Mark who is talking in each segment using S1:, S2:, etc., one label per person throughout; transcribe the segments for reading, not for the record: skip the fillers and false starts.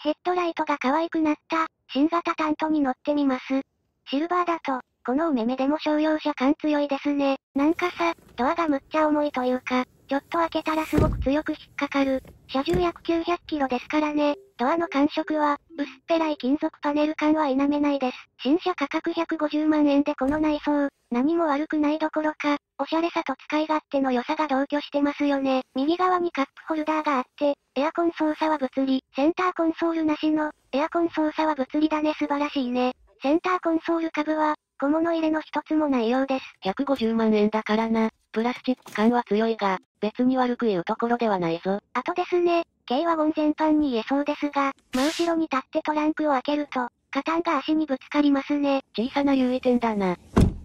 S1: ヘッドライトが可愛くなった、新型タントに乗ってみます。シルバーだと、このお目目でも商用車感強いですね。なんかさ、ドアがむっちゃ重いというか、ちょっと開けたらすごく強く引っかかる。車重約900キロですからね。ドアの感触は、薄っぺらい金属パネル感は否めないです。新車価格150万円でこの内装、何も悪くないどころか、おしゃれさと使い勝手の良さが同居してますよね。右側にカップホルダーがあって、エアコン操作は物理。センターコンソールなしの、エアコン操作は物理だね素晴らしいね。センターコンソール下部は、小物入れの一つもないようです。
S2: 150万円だからな。プラスチック感は強いが、別に悪く言うところではないぞ。
S1: あとですね、軽ワゴン全般に言えそうですが、真後ろに立ってトランクを開けると、カタンが足にぶつかりますね。
S2: 小さな優位点だな。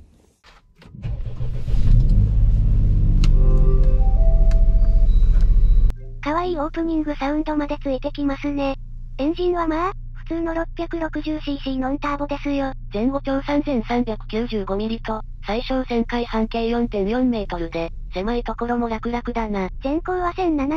S1: 可愛いオープニングサウンドまでついてきますね。エンジンはまあ、普通の 660cc ノンターボですよ。
S2: 前後長 3395mm と、最小旋回半径 4.4 メートルで、狭いところも楽々だな。
S1: 前高は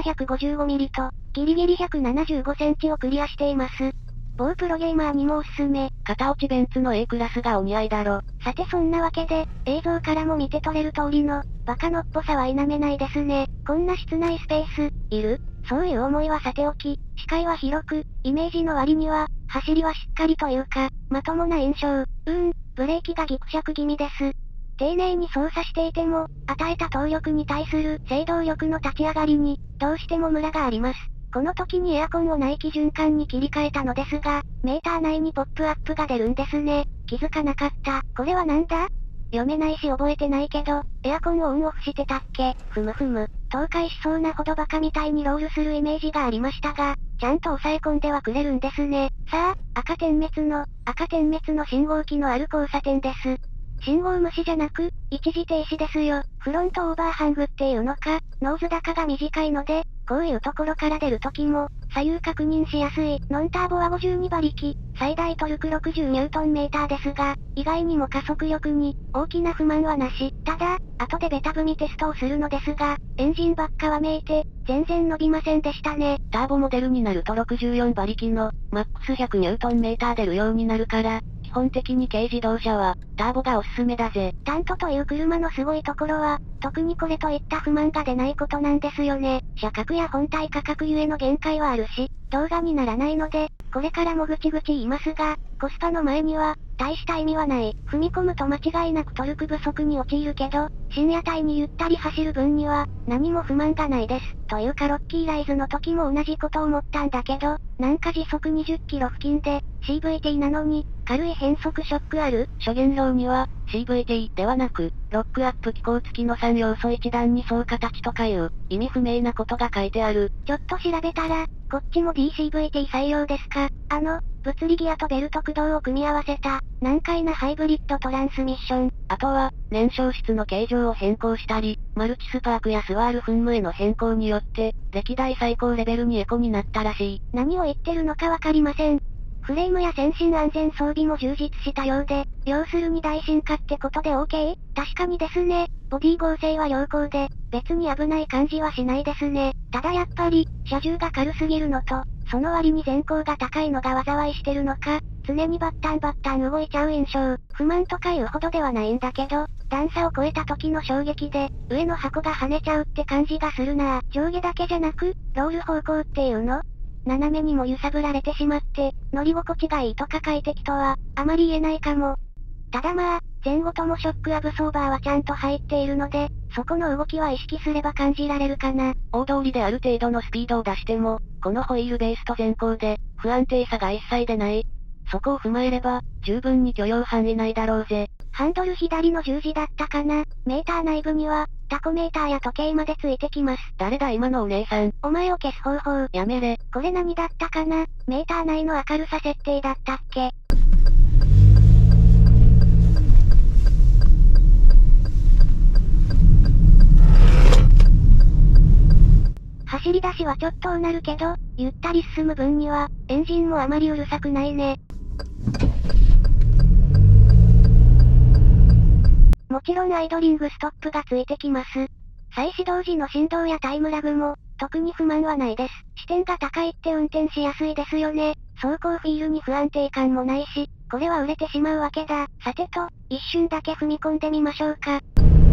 S1: 1755mm と、ギリギリ175センチをクリアしています。某プロゲーマーにもおすすめ。
S2: 片落ちベンツの A クラスがお似合いだろ。
S1: さてそんなわけで、映像からも見て取れる通りの、バカのっぽさは否めないですね。こんな室内スペース、いる？そういう思いはさておき、視界は広く、イメージの割には、走りはしっかりというか、まともな印象。ブレーキがギクシャク気味です。丁寧に操作していても、与えた動力に対する制動力の立ち上がりに、どうしてもムラがあります。この時にエアコンを内気循環に切り替えたのですが、メーター内にポップアップが出るんですね。気づかなかった。これはなんだ？読めないし覚えてないけど、エアコンをオンオフしてたっけ？ふむふむ。倒壊しそうなほどバカみたいにロールするイメージがありましたが、ちゃんと抑え込んではくれるんですね。さあ、赤点滅の信号機のある交差点です。信号無視じゃなく、一時停止ですよ。フロントオーバーハングっていうのか、ノーズ高が短いので、こういうところから出るときも、左右確認しやすい。ノンターボは52馬力、最大トルク60ニュートンメーターですが、意外にも加速力に、大きな不満はなし。ただ、後でベタ踏みテストをするのですが、エンジンばっかはめいて、全然伸びませんでしたね。
S2: ターボモデルになると64馬力の、マックス100ニュートンメーター出るようになるから、基本的に軽自動車は、ターボがおすすめだぜ。
S1: タントという車のすごいところは、特にこれといった不満が出ないことなんですよね。車格や本体価格ゆえの限界はあるし、動画にならないので、これからもぐちぐち言いますが、コスパの前には、大した意味はない。踏み込むと間違いなくトルク不足に陥るけど、深夜帯にゆったり走る分には、何も不満がないです。というかロッキーライズの時も同じこと思ったんだけど、なんか時速20キロ付近で、CVT なのに、軽い変速ショックある？
S2: 諸言論には、CVT ではなく、ロックアップ機構付きの3要素一段に層形とかいう、意味不明なことが書いてある。
S1: ちょっと調べたら、こっちも DCVT 採用ですか？物理ギアとベルト駆動を組み合わせた、難解なハイブリッドトランスミッション。
S2: あとは、燃焼室の形状を変更したり、マルチスパークやスワール噴霧への変更によって、歴代最高レベルにエコになったらしい。
S1: 何を言ってるのかわかりません。フレームや先進安全装備も充実したようで、要するに大進化ってことで OK？ 確かにですね。ボディ剛性は良好で、別に危ない感じはしないですね。ただやっぱり、車重が軽すぎるのと、その割に全高が高いのが災いしてるのか、常にバッタン動いちゃう印象。不満とかいうほどではないんだけど、段差を越えた時の衝撃で、上の箱が跳ねちゃうって感じがするなぁ。上下だけじゃなく、ロール方向っていうの？斜めにも揺さぶられてしまって、乗り心地がいいとか快適とは、あまり言えないかも。ただまあ、前後ともショックアブソーバーはちゃんと入っているので、そこの動きは意識すれば感じられるかな。
S2: 大通りである程度のスピードを出しても、このホイールベースと前後で、不安定さが一切出ない。そこを踏まえれば、十分に許容範囲内だろうぜ。
S1: ハンドル左の十字だったかな。メーター内部には、タコメーターや時計までついてきます。
S2: 誰だ今のお姉さん。
S1: お前を消す方法。
S2: やめれ。
S1: これ何だったかな。メーター内の明るさ設定だったっけ。走り出しはちょっとうなるけど、ゆったり進む分には、エンジンもあまりうるさくないね。もちろんアイドリングストップがついてきます。再始動時の振動やタイムラグも、特に不満はないです。視点が高いって運転しやすいですよね。 走行フィールに不安定感もないし、これは売れてしまうわけだ。さてと、一瞬だけ踏み込んでみましょうか。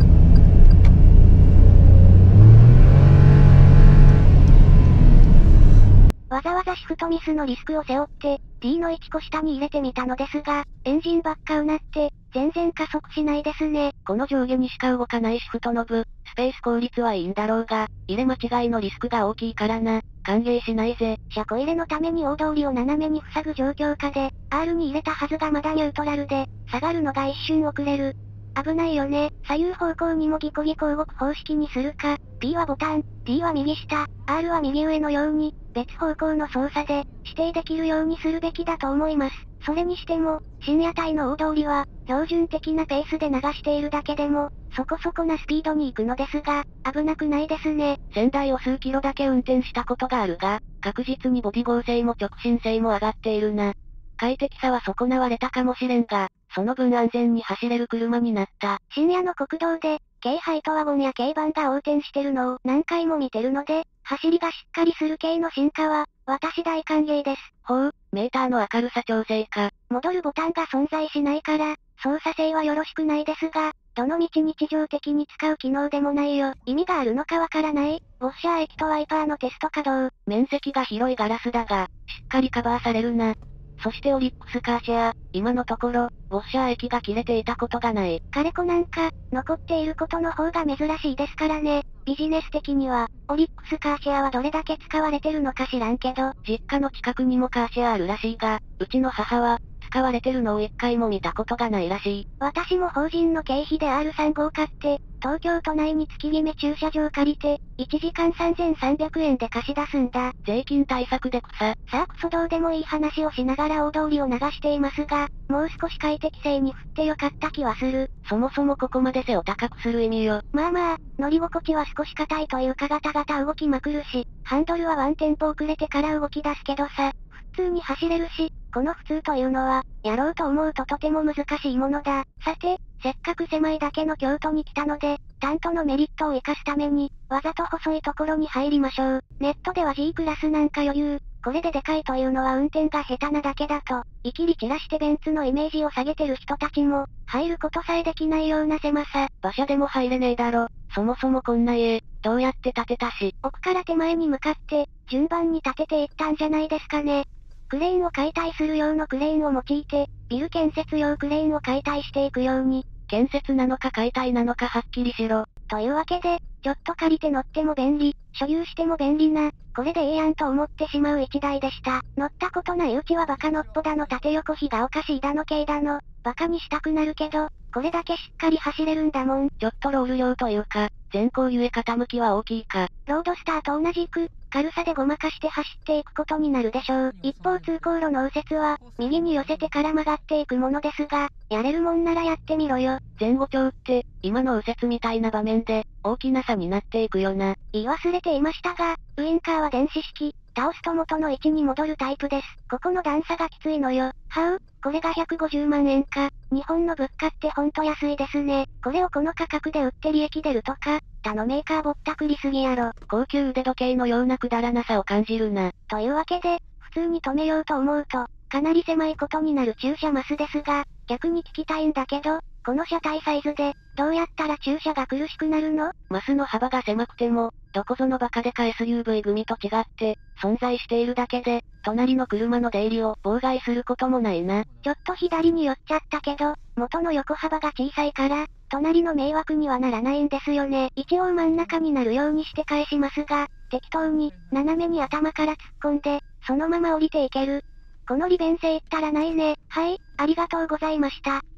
S1: わざわざシフトミスのリスクを背負って、D の1個下に入れてみたのですが、エンジンばっかうなって、全然加速しないですね。
S2: この上下にしか動かないシフトノブ、スペース効率はいいんだろうが、入れ間違いのリスクが大きいからな、歓迎しないぜ。
S1: 車庫入れのために大通りを斜めに塞ぐ状況下で、R に入れたはずがまだニュートラルで、下がるのが一瞬遅れる。危ないよね。左右方向にもギコギコ動く方式にするか、P はボタン、D は右下、R は右上のように、別方向の操作で、指定できるようにするべきだと思います。それにしても、深夜帯の大通りは、標準的なペースで流しているだけでも、そこそこなスピードに行くのですが、危なくないですね。
S2: 仙台を数キロだけ運転したことがあるが、確実にボディ剛性も直進性も上がっているな。快適さは損なわれたかもしれんが、その分安全に走れる車になった。
S1: 深夜の国道で、軽ハイトワゴンや軽バンが横転してるのを何回も見てるので、走りがしっかりする軽の進化は、私大歓迎です。
S2: ほう、メーターの明るさ調整か。
S1: 戻るボタンが存在しないから、操作性はよろしくないですが、どの道日常的に使う機能でもないよ。意味があるのかわからない。ウォッシャー液とワイパーのテスト稼働。
S2: 面積が広いガラスだが、しっかりカバーされるな。そしてオリックスカーシェア、今のところ、ウォッシャー液が切れていたことがない。
S1: カレコなんか、残っていることの方が珍しいですからね。ビジネス的には、オリックスカーシェアはどれだけ使われてるのか知らんけど、
S2: 実家の近くにもカーシェアあるらしいが、うちの母は、使われてるのを一回も見たことがないらしい。
S1: 私も法人の経費で R35 を買って、東京都内に月決め駐車場借りて、1時間3300円で貸し出すんだ。
S2: 税金対策で草。
S1: さあクソどうでもいい話をしながら大通りを流していますが、もう少し快適性に振ってよかった気はする。
S2: そもそもここまで背を高くする意味よ。
S1: まあまあ、乗り心地は少し硬いというかガタガタ動きまくるし、ハンドルはワンテンポ遅れてから動き出すけどさ、普通に走れるし、この普通というのは、やろうと思うととても難しいものだ。さて、せっかく狭いだけの京都に来たので、担当のメリットを活かすために、わざと細いところに入りましょう。ネットでは G クラスなんか余裕。これででかいというのは運転が下手なだけだと、いきり散らしてベンツのイメージを下げてる人たちも、入ることさえできないような狭さ。
S2: 馬車でも入れねえだろ。そもそもこんな家、どうやって建てたし。
S1: 奥から手前に向かって、順番に建てていったんじゃないですかね。クレーンを解体する用のクレーンを用いて、ビル建設用クレーンを解体していくように、
S2: 建設なのか解体なのかはっきりしろ。
S1: というわけで、ちょっと借りて乗っても便利、所有しても便利な、これでええやんと思ってしまう一台でした。乗ったことないうちはバカのっぽだの縦横比がおかしいだの軽だの、バカにしたくなるけど、これだけしっかり走れるんだもん。
S2: ちょっとロール量というか、前後ゆえ傾きは大きいか。
S1: ロードスターと同じく、軽さでごまかして走っていくことになるでしょう。一方通行路の右折は、右に寄せてから曲がっていくものですが、やれるもんならやってみろよ。
S2: 前後調って、今の右折みたいな場面で、大きな差になっていくよな。
S1: 言い忘れていましたが、ウインカーは電子式、倒すと元の位置に戻るタイプです。ここの段差がきついのよ。はう、これが150万円か。日本の物価ってほんと安いですね。これをこの価格で売って利益出るとか、他のメーカーぼったくりすぎやろ。
S2: 高級腕時計のようなくだらなさを感じるな。
S1: というわけで、普通に止めようと思うと、かなり狭いことになる駐車マスですが、逆に聞きたいんだけど、この車体サイズで、どうやったら駐車が苦しくなるの？
S2: マスの幅が狭くても、どこぞのバカでか SUV 組と違って、存在しているだけで、隣の車の出入りを妨害することもないな。
S1: ちょっと左に寄っちゃったけど、元の横幅が小さいから、隣の迷惑にはならないんですよね。一応真ん中になるようにして返しますが、適当に、斜めに頭から突っ込んで、そのまま降りていける。この利便性ったらないね。はい、ありがとうございました。